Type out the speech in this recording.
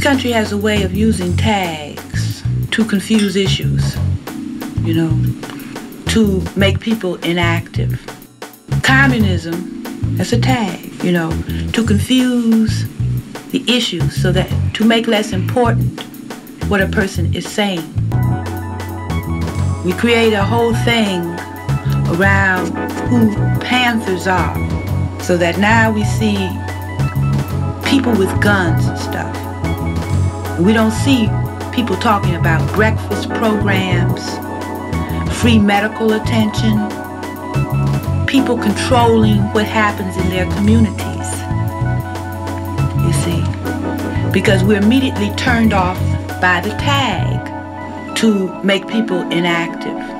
country has a way of using tags to confuse issues, you know, to make people inactive. Communism, that's a tag, you know, to confuse the issues so that to make less important what a person is saying. We create a whole thing around who Panthers are, so that now we see people with guns and stuff. We don't see people talking about breakfast programs, free medical attention, people controlling what happens in their communities, you see, because we're immediately turned off by the tag to make people inactive.